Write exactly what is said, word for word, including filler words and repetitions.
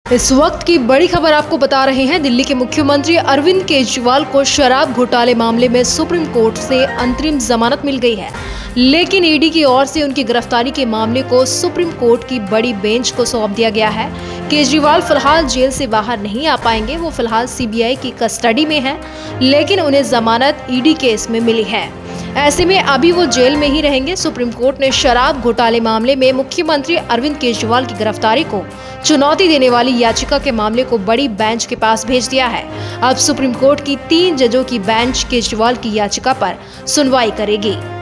इस वक्त की बड़ी खबर आपको बता रहे हैं। दिल्ली के मुख्यमंत्री अरविंद केजरीवाल को शराब घोटाले मामले में सुप्रीम कोर्ट से अंतरिम जमानत मिल गई है, लेकिन ईडी की ओर से उनकी गिरफ्तारी के मामले को सुप्रीम कोर्ट की बड़ी बेंच को सौंप दिया गया है। केजरीवाल फिलहाल जेल से बाहर नहीं आ पाएंगे। वो फिलहाल सीबीआई की कस्टडी में हैं, लेकिन उन्हें जमानत ईडी केस में मिली है। ऐसे में अभी वो जेल में ही रहेंगे। सुप्रीम कोर्ट ने शराब घोटाले मामले में मुख्यमंत्री अरविंद केजरीवाल की गिरफ्तारी को चुनौती देने वाली याचिका के मामले को बड़ी बेंच के पास भेज दिया है। अब सुप्रीम कोर्ट की तीन जजों की बेंच केजरीवाल की याचिका पर सुनवाई करेगी।